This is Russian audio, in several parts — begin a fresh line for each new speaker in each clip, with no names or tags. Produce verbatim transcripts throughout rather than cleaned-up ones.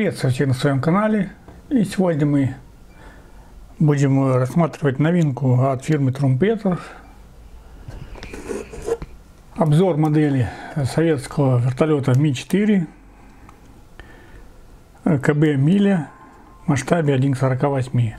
Приветствую всех на своем канале. И сегодня мы будем рассматривать новинку от фирмы Trumpeter. Обзор модели советского вертолета Ми четыре КБ Миля в масштабе один к сорока восьми.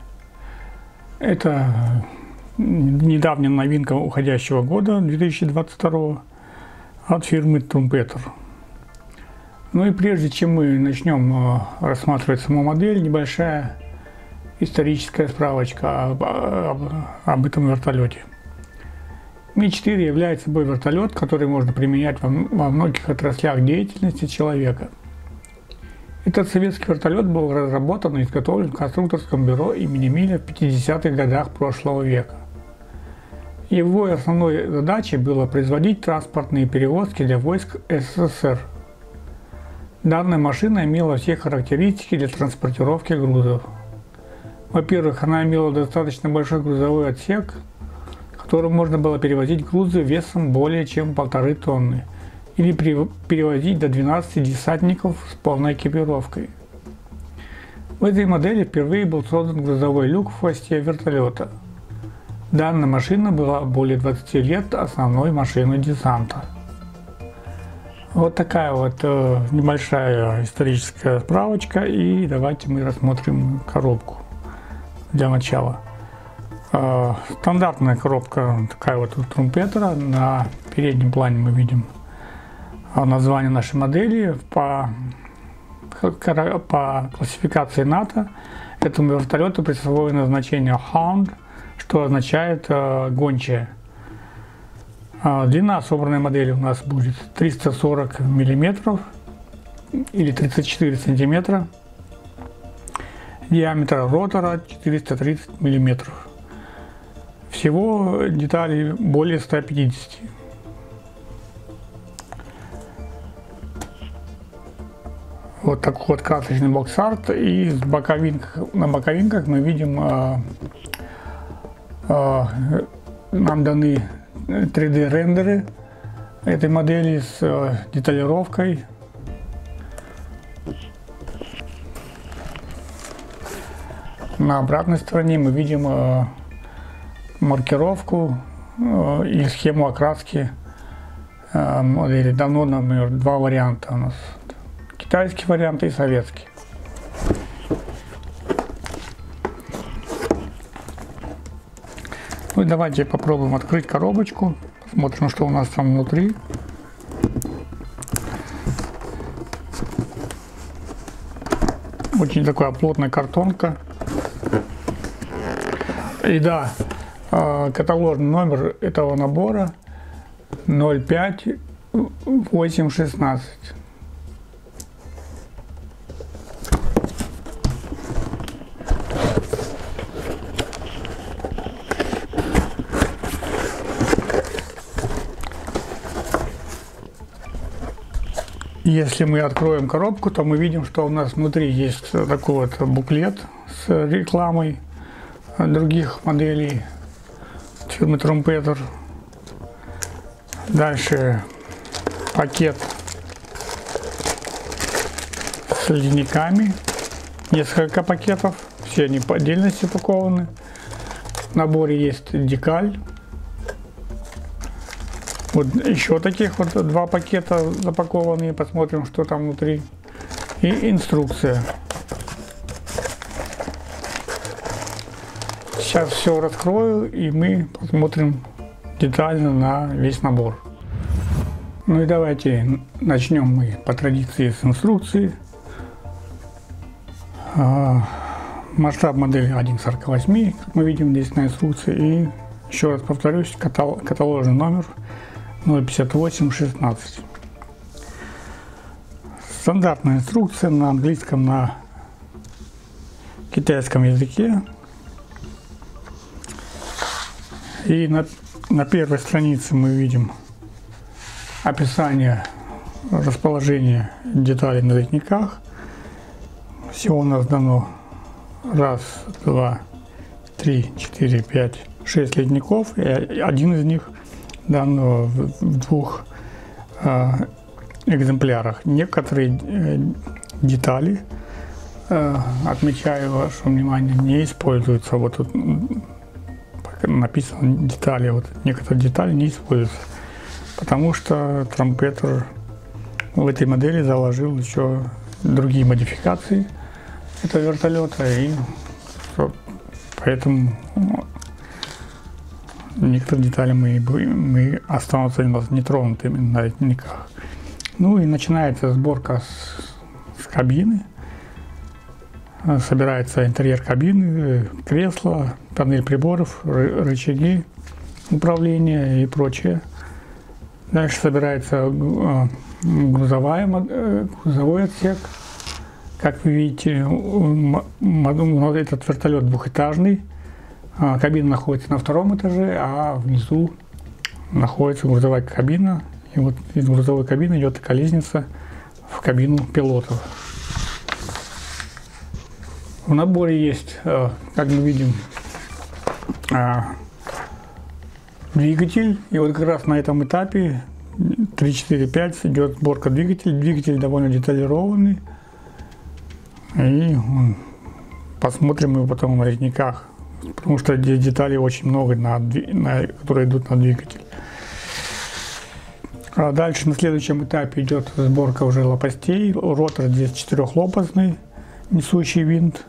Это недавняя новинка уходящего года, две тысячи двадцать второго, от фирмы Trumpeter. Ну и прежде чем мы начнем рассматривать саму модель, небольшая историческая справочка об, об, об этом вертолете. Ми четыре является собой вертолет, который можно применять во, во многих отраслях деятельности человека. Этот советский вертолет был разработан и изготовлен в конструкторском бюро имени Миля в пятидесятых годах прошлого века. Его основной задачей было производить транспортные перевозки для войск СССР. Данная машина имела все характеристики для транспортировки грузов. Во-первых, она имела достаточно большой грузовой отсек, в котором можно было перевозить грузы весом более чем полторы тонны, или перевозить до двенадцати десантников с полной экипировкой. В этой модели впервые был создан грузовой люк в хвосте вертолета. Данная машина была более двадцати лет основной машиной десанта. Вот такая вот э, небольшая историческая справочка, и давайте мы рассмотрим коробку для начала. Э, стандартная коробка такая вот у Trumpeter. На переднем плане мы видим название нашей модели. По, по классификации НАТО этому вертолету присвоено значение Hound, что означает э, гончая. Длина собранной модели у нас будет триста сорок миллиметров или тридцать четыре сантиметра. Диаметр ротора четыреста тридцать миллиметров. Всего деталей более ста пятидесяти. Вот такой вот красочный бокс-арт. И с боковинках, на боковинках мы видим, э, э, нам даны три дэ рендеры этой модели с э, деталировкой. На обратной стороне мы видим э, маркировку э, и схему окраски э, модели. Давно, например, два варианта у нас: китайский вариант и советский. Ну и давайте попробуем открыть коробочку, посмотрим, что у нас там внутри. Очень такая плотная картонка. И да, каталожный номер этого набора ноль пять восемь шестнадцать. Если мы откроем коробку, то мы видим, что у нас внутри есть такой вот буклет с рекламой других моделей фирмы Trumpeter. Дальше пакет с ледниками, несколько пакетов, все они по отдельности упакованы. В наборе есть декаль. Вот еще таких вот два пакета запакованные, посмотрим, что там внутри. И инструкция. Сейчас все раскрою, и мы посмотрим детально на весь набор. Ну и давайте начнем мы по традиции с инструкции. Масштаб модели один к сорока восьми, как мы видим здесь на инструкции. И еще раз повторюсь, каталожный номер ноль пятьдесят восемь шестнадцать. Стандартная инструкция на английском, на китайском языке. И на, на первой странице мы видим описание расположения деталей на ледниках. Всего у нас дано раз, два, три, четыре, пять, шесть ледников, и один из них дан в двух э, экземплярах. Некоторые э, детали отмечаю ваше внимание, не используется. Вот тут написано детали, вот некоторые детали не используются, потому что Трампетер в этой модели заложил еще другие модификации этого вертолета, и поэтому некоторые детали мы, мы останутся у нас нетронутыми на ледниках. Ну и начинается сборка с, с кабины. Собирается интерьер кабины, кресло, панель приборов, рычаги управления и прочее. Дальше собирается грузовая, грузовой отсек. Как вы видите, этот вертолет двухэтажный. Кабина находится на втором этаже, а внизу находится грузовая кабина. И вот из грузовой кабины идет такая лестница в кабину пилотов. В наборе есть, как мы видим, двигатель. И вот как раз на этом этапе три, четыре, пять идет сборка двигателя. Двигатель довольно деталированный. И посмотрим его потом на ледниках, потому что деталей очень много, на, на, которые идут на двигатель. А дальше на следующем этапе идет сборка уже лопастей. Ротор здесь четырехлопастный, несущий винт.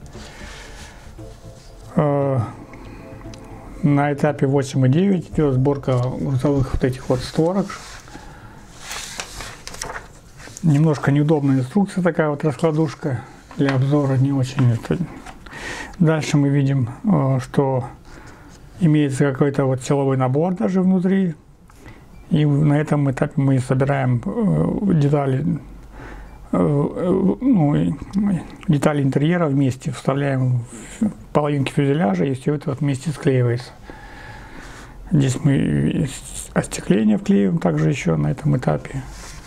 На этапе восемь и девять идет сборка грузовых вот этих вот створок. Немножко неудобная инструкция, такая вот раскладушка для обзора, не очень. Дальше мы видим, что имеется какой-то вот силовой набор даже внутри. И на этом этапе мы собираем детали, ну, детали интерьера вместе, вставляем в половинки фюзеляжа, и все это вот вместе склеивается. Здесь мы остекление вклеиваем также еще на этом этапе.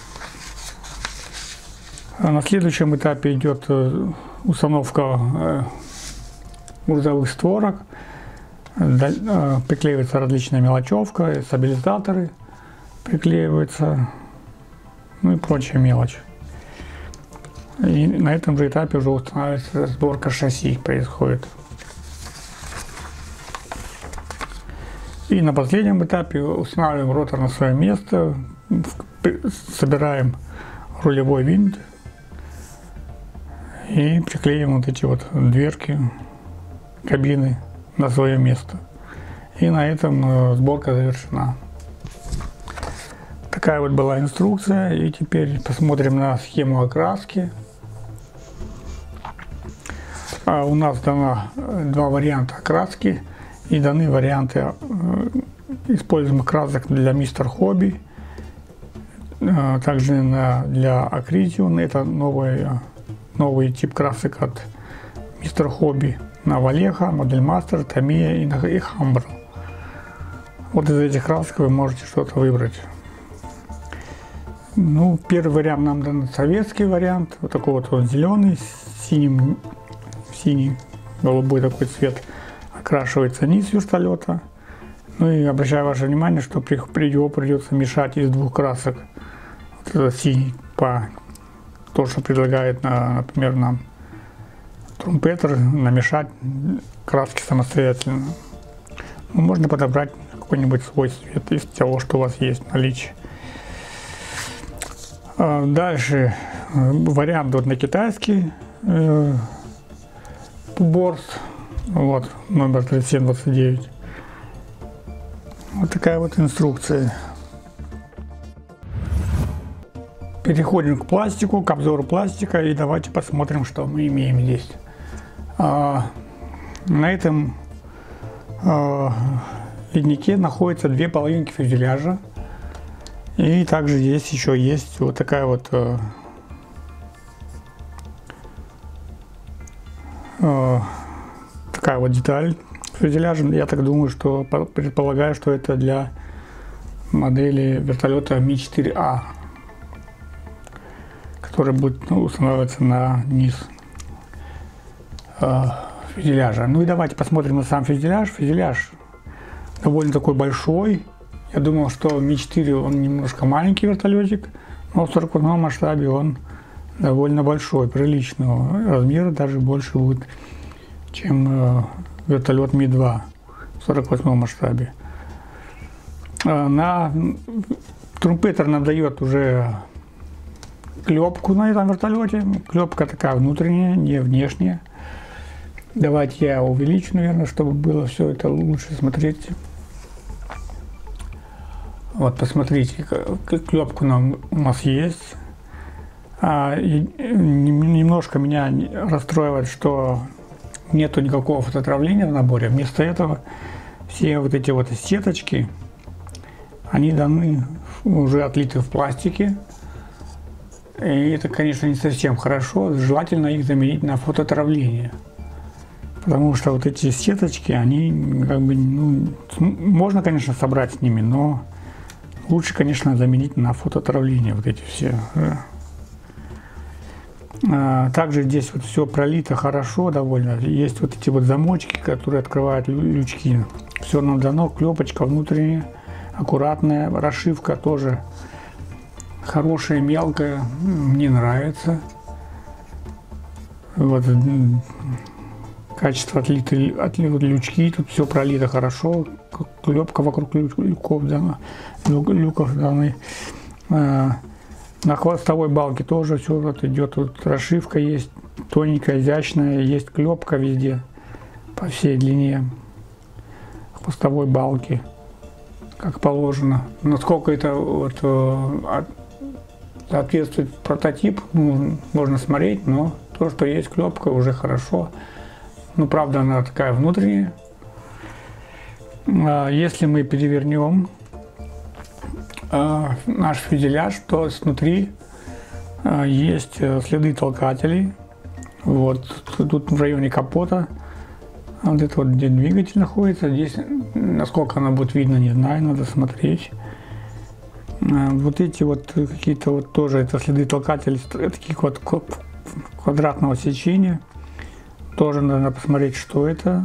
А на следующем этапе идет установка грузовых створок, приклеивается различная мелочевка, стабилизаторы приклеиваются, ну и прочая мелочь. И на этом же этапе уже устанавливается сборка шасси, происходит. И на последнем этапе устанавливаем ротор на свое место, собираем рулевой винт и приклеим вот эти вот дверки кабины на свое место. И на этом сборка завершена. Такая вот была инструкция. И теперь посмотрим на схему окраски. А у нас дано два варианта окраски и даны варианты используемых красок для мистер Хобби, также на, для Акризион. Это новый, новый тип красок от мистер Хобби на Валеха, Модель Мастер, Тамия и, и Хамбр. Вот из этих красок вы можете что-то выбрать. Ну, первый вариант нам дан советский вариант, вот такой вот он зеленый, с синим, синий, голубой такой цвет окрашивается низ вертолета. Ну и обращаю ваше внимание, что при, при его придется мешать из двух красок. Вот этот синий, по то, что предлагает, на, например, нам Трампетер, намешать краски самостоятельно. Ну, можно подобрать какой-нибудь свой цвет из того, что у вас есть в наличии. Дальше вариант вот на китайский э, борт, вот номер тридцать семь двадцать девять. Вот такая вот инструкция. Переходим к пластику, к обзору пластика, и давайте посмотрим, что мы имеем здесь. А, на этом а, леднике находятся две половинки фюзеляжа. И также здесь еще есть вот такая вот э, э, такая вот деталь фюзеляжа. Я так думаю, что предполагаю, что это для модели вертолета Ми четыре А, который будет, ну, устанавливаться на низ э, фюзеляжа. Ну и давайте посмотрим на сам фюзеляж. Фюзеляж довольно такой большой. Я думал, что Ми четыре он немножко маленький вертолетик, но в сорок восьмом масштабе он довольно большой, приличного размера, даже больше будет, чем вертолет Ми два в сорок восьмом масштабе. На Трумпетер нам дает уже клепку на этом вертолете. Клепка такая внутренняя, не внешняя. Давайте я увеличу, наверное, чтобы было все это лучше смотреть. Вот, посмотрите, клепку нам у нас есть. А, и немножко меня расстраивает, что нету никакого фототравления в наборе. Вместо этого все вот эти вот сеточки, они даны, уже отлиты в пластике. И это, конечно, не совсем хорошо. Желательно их заменить на фототравление. Потому что вот эти сеточки, они как бы, ну, можно, конечно, собрать с ними, но лучше, конечно, заменить на фототравление вот эти все. А, также здесь вот все пролито хорошо довольно. Есть вот эти вот замочки, которые открывают лючки. Все нам дано, клепочка внутренняя, аккуратная, расшивка тоже хорошая, мелкая, мне нравится. Вот качество отлиты, отлиты лючки, тут все пролито хорошо, клепка вокруг люков дана, люков даны. А, на хвостовой балке тоже все вот идет, вот расшивка есть, тоненькая, изящная, есть клепка везде по всей длине хвостовой балки, как положено. Насколько это вот соответствует прототип, ну, можно смотреть, но то, что есть клепка, уже хорошо. Ну, правда, она такая внутренняя. Если мы перевернем наш фюзеляж, то снутри есть следы толкателей. Вот тут в районе капота, вот это вот, где двигатель находится, здесь, насколько она будет видно, не знаю, надо смотреть. Вот эти вот какие-то вот тоже, это следы толкателей таких вот квадратного сечения. Тоже надо посмотреть, что это.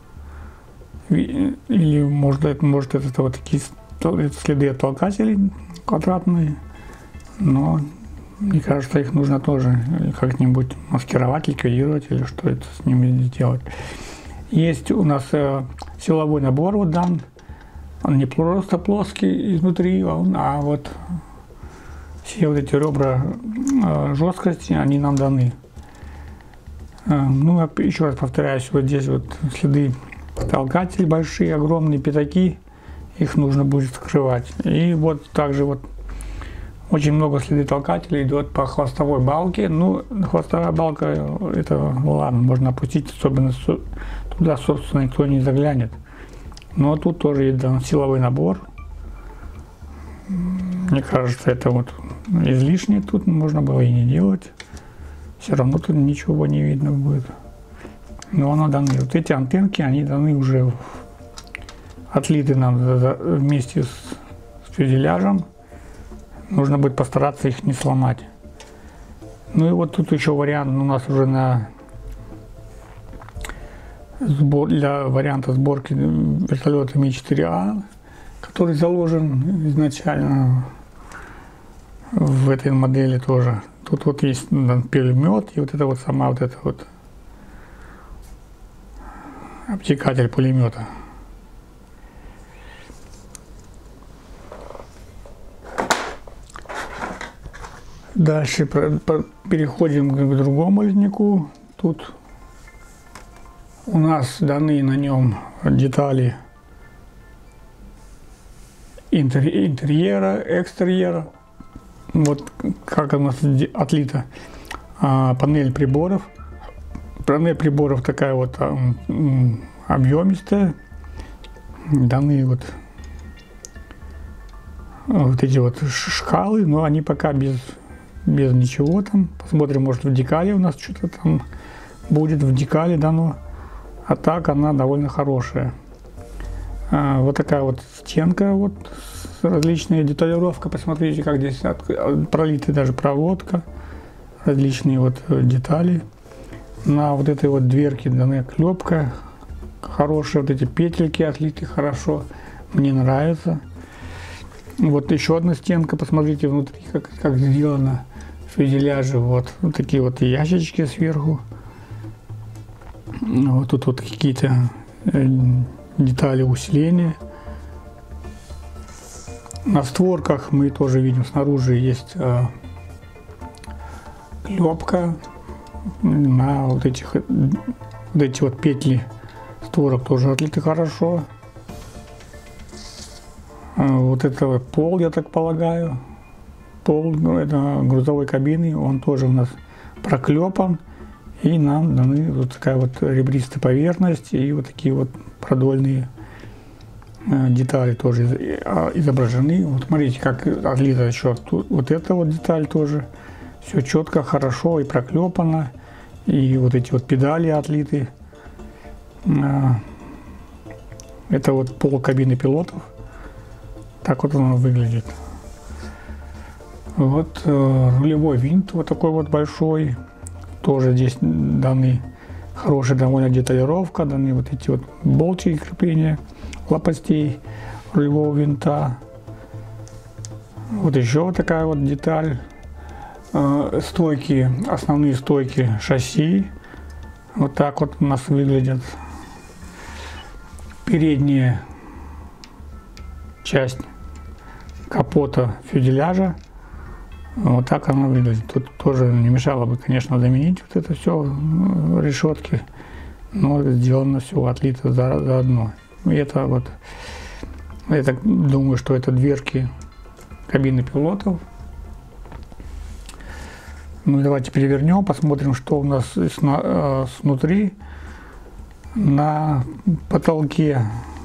Или может это, может это вот такие следы от толкателей квадратные. Но мне кажется, их нужно тоже как-нибудь маскировать, ликвидировать или что это с ними сделать. Есть у нас э, силовой набор вот дан. Он не просто плоский изнутри, а вот все вот эти ребра э, жесткости, они нам даны. Э, ну, еще раз повторяюсь, вот здесь вот следы толкателей большие, огромные пятаки, их нужно будет скрывать. И вот также вот очень много следы толкателей идет по хвостовой балке. Ну, хвостовая балка, это ладно, можно опустить, особенно туда, собственно, никто не заглянет. Но тут тоже есть силовой набор. Мне кажется, это вот излишне, тут можно было и не делать. Все равно тут ничего не видно будет. Но оно даны. Вот эти антенки, они даны уже отлиты нам вместе с фюзеляжем. Нужно будет постараться их не сломать. Ну и вот тут еще вариант у нас уже на сбор, для варианта сборки вертолета Ми четыре А, который заложен изначально в этой модели тоже. Тут вот есть пулемет и вот это вот сама вот это вот обтекатель пулемета. Дальше переходим к другому леднику. Тут у нас даны на нем детали интерьера, экстерьера. Вот как у нас отлита а, панель приборов. Панель приборов такая вот а, объемистая. Даны вот, вот эти вот шкалы, но они пока без без ничего там. Посмотрим, может в декале у нас что-то там будет, в декале дано. А так она довольно хорошая. А, вот такая вот стенка, вот различная деталировка. Посмотрите, как здесь от, пролита даже проводка, различные вот детали. На вот этой вот дверке дана клепка хорошая, вот эти петельки отлиты хорошо, мне нравится. Вот еще одна стенка, посмотрите внутри, как, как сделано. фюзеляже вот, вот такие вот ящички сверху. Вот тут вот какие-то детали усиления. На створках мы тоже видим, снаружи есть э, клепка на вот этих вот эти вот петли створок тоже отлиты хорошо. Вот это вот пол, я так полагаю, пол, ну, это грузовой кабины, он тоже у нас проклепан, и нам даны вот такая вот ребристая поверхность и вот такие вот продольные э, детали тоже изображены. Вот смотрите, как отлито еще вот эта вот деталь тоже, все четко, хорошо и проклепано, и вот эти вот педали отлиты. Э, это вот пол кабины пилотов. Так вот оно выглядит. Вот э, рулевой винт вот такой вот большой. Тоже здесь даны хорошая довольно деталировка, даны вот эти вот болтики крепления лопастей рулевого винта. Вот еще вот такая вот деталь. Э, стойки, основные стойки шасси. Вот так вот у нас выглядят. Передняя часть капота фюзеляжа. Вот так она выглядит. Тут тоже не мешало бы, конечно, заменить вот это все решетки, но сделано все отлито за, заодно. И это вот, я так думаю, что это дверки кабины пилотов. Ну давайте перевернем, посмотрим, что у нас сна, снутри. На потолке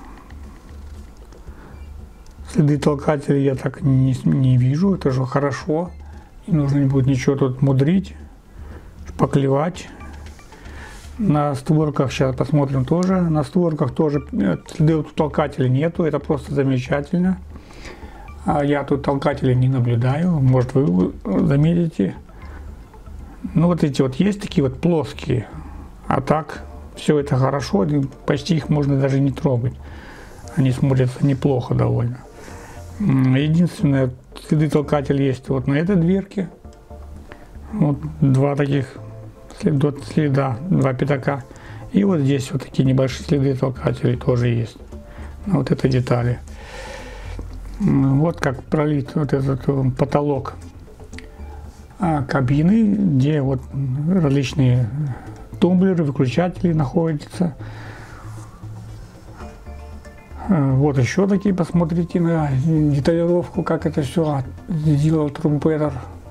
следы толкателей я так не, не вижу, это же хорошо. Не нужно не будет ничего тут мудрить, шпаклевать. На створках сейчас посмотрим тоже. На створках тоже следы толкателей нету, это просто замечательно. А я тут толкателей не наблюдаю, может вы заметите. Ну вот эти вот есть такие вот плоские, а так все это хорошо, почти их можно даже не трогать. Они смотрятся неплохо довольно. Единственное, следы толкателя есть вот на этой дверке. Вот два таких следа, следа, два пятака. И вот здесь вот такие небольшие следы толкателей тоже есть. На вот этой детали. Вот как пролит вот этот потолок кабины, где вот различные тумблеры, выключатели находятся. Вот еще такие, посмотрите на деталировку, как это все сделал Трумпетер.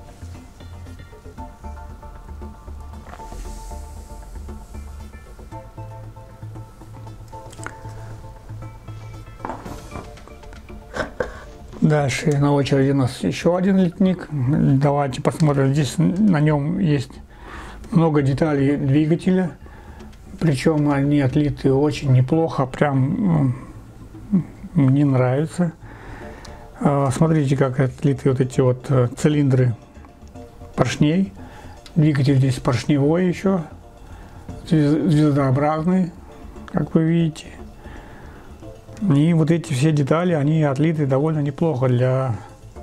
Дальше на очереди у нас еще один литник. Давайте посмотрим. Здесь на нем есть много деталей двигателя. Причем они отлиты очень неплохо, прям мне нравится. Смотрите, как отлиты вот эти вот цилиндры поршней. Двигатель здесь поршневой еще, звездообразный, как вы видите. И вот эти все детали, они отлиты довольно неплохо для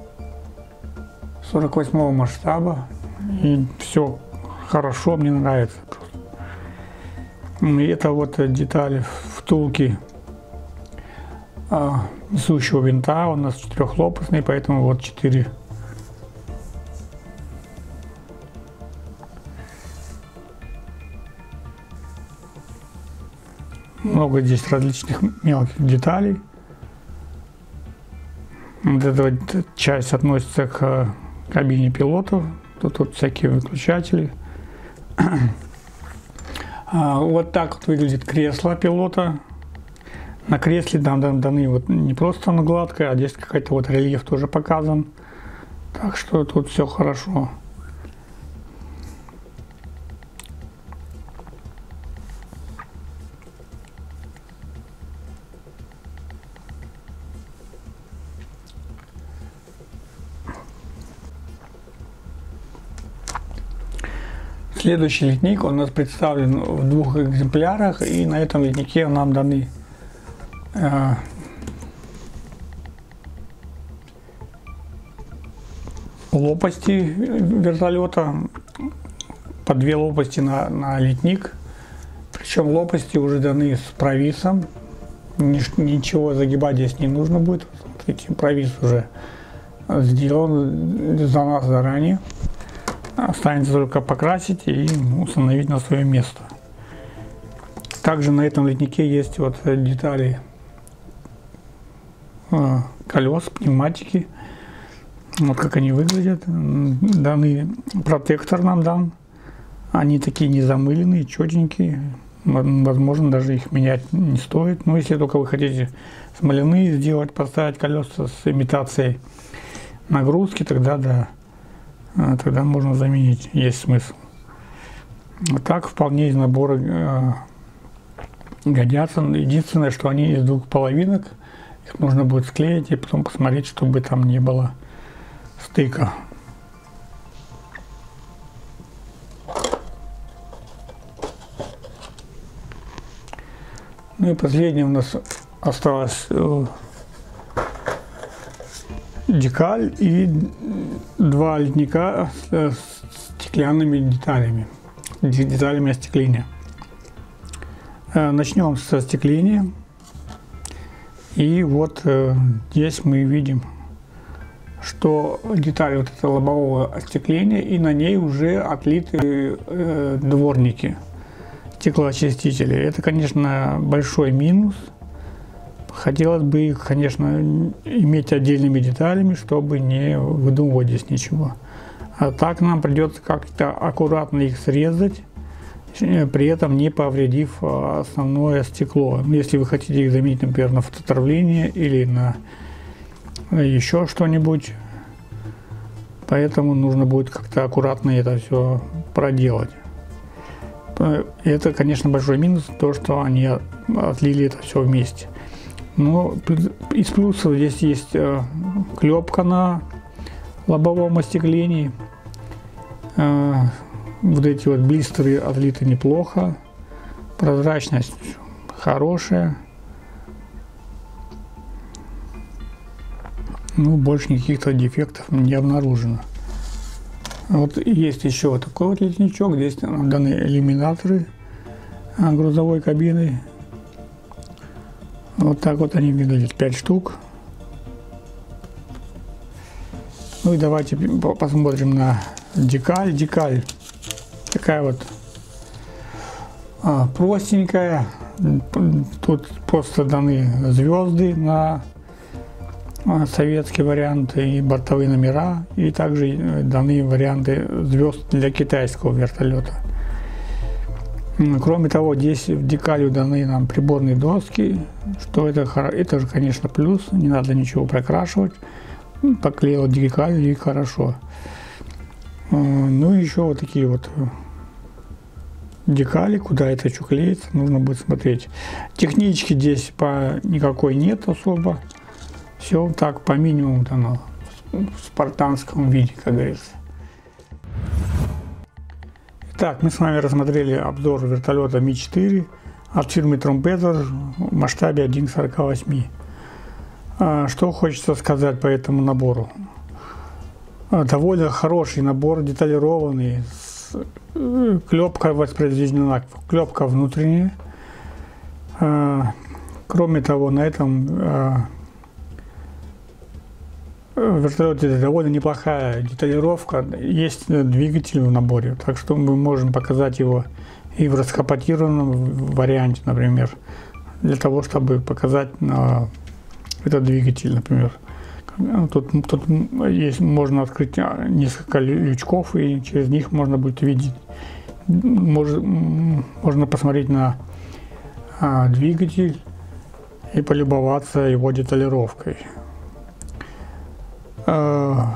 сорок восьмого масштаба. И все хорошо, мне нравится. И это вот деталь втулки а, несущего винта. У нас четырехлопастный, поэтому вот четыре. Много здесь различных мелких деталей. Вот эта вот часть относится к кабине пилотов. Тут вот всякие выключатели. Вот так вот выглядит кресло пилота. На кресле там даны вот не просто оно гладкое, а здесь какой-то вот рельеф тоже показан. Так что тут все хорошо. Следующий литник у нас представлен в двух экземплярах, и на этом литнике нам даны э, лопасти вертолета, по две лопасти на, на литник. Причем лопасти уже даны с провисом. Ничего загибать здесь не нужно будет. Смотрите, провис уже сделан за нас заранее. Останется только покрасить и установить на свое место. Также на этом литнике есть вот детали колес, пневматики. Вот как они выглядят. Данный протектор нам дан. Они такие незамыленные, четенькие. Возможно, даже их менять не стоит. Но если только вы хотите смоляные сделать, поставить колеса с имитацией нагрузки, тогда да, тогда можно заменить, есть смысл. Вот так вполне из набора э, годятся. Единственное, что они из двух половинок, их нужно будет склеить и потом посмотреть, чтобы там не было стыка. Ну и последнее у нас осталось э, декаль и два литника с, с стеклянными деталями, деталями остекления. Э, начнем со остекления. И вот э, здесь мы видим, что деталь вот этого лобового остекления, и на ней уже отлиты э, дворники, стеклоочистители. Это, конечно, большой минус. Хотелось бы их, конечно, иметь отдельными деталями, чтобы не выдумывать здесь ничего. А так нам придется как-то аккуратно их срезать, при этом не повредив основное стекло. Если вы хотите их заменить, например, на фототравление или на еще что-нибудь, поэтому нужно будет как-то аккуратно это все проделать. Это, конечно, большой минус, то, что они отлили это все вместе. Но из плюсов здесь есть клепка на лобовом остеклении. Вот эти вот блистеры отлиты неплохо. Прозрачность хорошая. Ну, больше никаких-то дефектов не обнаружено. Вот есть еще вот такой вот литничок. Здесь даны иллюминаторы грузовой кабины. Вот так вот они выглядят, пять штук. Ну и давайте посмотрим на декаль. Декаль такая вот а, простенькая. Тут просто даны звезды на советский вариант и бортовые номера, и также даны варианты звезд для китайского вертолета. Кроме того, здесь в декалью даны нам приборные доски, что это, это же, конечно, плюс, не надо ничего прокрашивать, поклеил декаль и хорошо. Ну и еще вот такие вот декали, куда это что клеится, нужно будет смотреть. Технички здесь по никакой нет особо. Все так по минимуму дано, в спартанском виде, как говорится. Итак, мы с вами рассмотрели обзор вертолета Ми четыре от фирмы Trumpeter в масштабе один к сорока восьми. Что хочется сказать по этому набору? Довольно хороший набор, деталированный, клепка воспроизведена, клепка внутренняя. Кроме того, на этом в вертолете довольно неплохая деталировка, есть двигатель в наборе, так что мы можем показать его и в раскапотированном варианте, например, для того, чтобы показать на этот двигатель, например. Тут, тут есть, можно открыть несколько лючков, и через них можно будет видеть, можно, можно посмотреть на а, двигатель и полюбоваться его деталировкой. На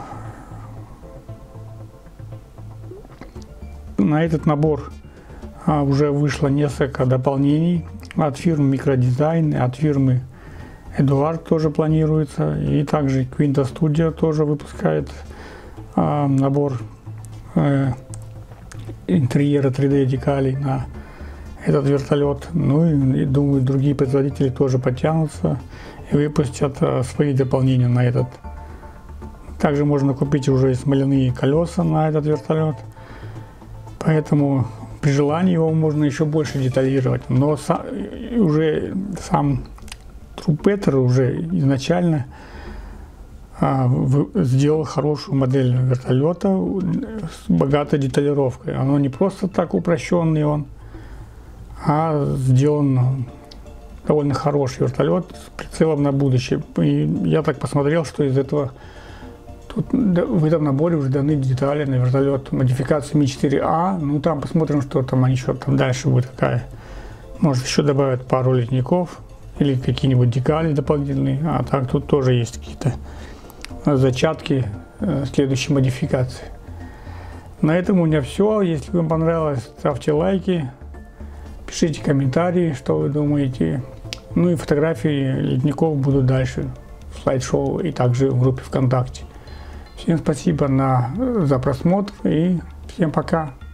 этот набор уже вышло несколько дополнений от фирмы Microdizine, от фирмы Eduard тоже планируется, и также Quinta Studio тоже выпускает набор интерьера три дэ декалей на этот вертолет. Ну и думаю, другие производители тоже подтянутся и выпустят свои дополнения на этот Также можно купить уже и смоляные колеса на этот вертолет. Поэтому при желании его можно еще больше деталировать. Но сам, уже сам Трумпетер уже изначально а, в, сделал хорошую модель вертолета с богатой деталировкой. Оно не просто так упрощенный он, а сделан довольно хороший вертолет с прицелом на будущее. И я так посмотрел, что из этого тут в этом наборе уже даны детали на вертолет модификации Ми четыре А. Ну там посмотрим, что там они еще там дальше будет какая. Может еще добавят пару ледников или какие-нибудь декали дополнительные. А так тут тоже есть какие-то зачатки следующей модификации. На этом у меня все. Если вам понравилось, ставьте лайки, пишите комментарии, что вы думаете. Ну и фотографии ледников будут дальше в слайд-шоу и также в группе ВКонтакте. Всем спасибо на, за просмотр и всем пока.